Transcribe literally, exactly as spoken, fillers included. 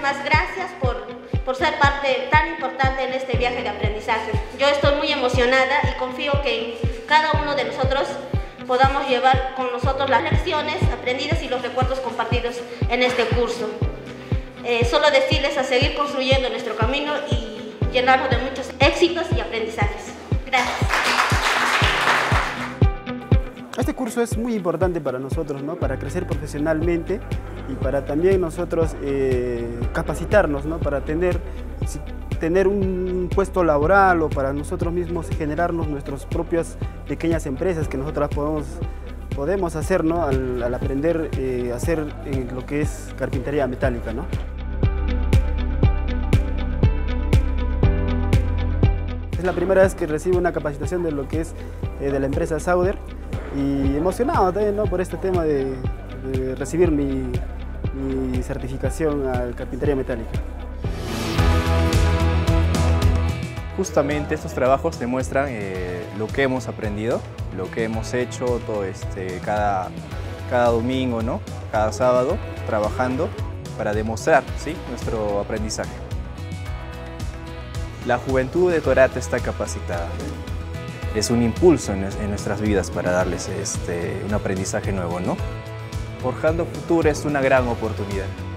las gracias por, por ser parte tan importante en este viaje de aprendizaje. Yo estoy muy emocionada y confío que cada uno de nosotros podamos llevar con nosotros las lecciones aprendidas y los recuerdos compartidos en este curso. Eh, solo decirles a seguir construyendo nuestro camino y llenarnos de muchos éxitos y aprendizajes. Gracias. Este curso es muy importante para nosotros, ¿no? Para crecer profesionalmente y para también nosotros eh, capacitarnos, ¿no? Para tener, tener un puesto laboral o para nosotros mismos generarnos nuestras propias pequeñas empresas que nosotros podemos, podemos hacer, ¿no? al, al aprender eh, a hacer eh, lo que es carpintería metálica, ¿no? Es la primera vez que recibo una capacitación de lo que es eh, de la empresa Sauder y emocionado también, ¿no? Por este tema de, de recibir mi, mi certificación a carpintería metálica. Justamente estos trabajos demuestran eh, lo que hemos aprendido, lo que hemos hecho todo este, cada, cada domingo, ¿no? Cada sábado, trabajando para demostrar, ¿sí? Nuestro aprendizaje. La juventud de Torata está capacitada. Es un impulso en, en nuestras vidas para darles este, un aprendizaje nuevo, ¿no? Forjando Futuro es una gran oportunidad.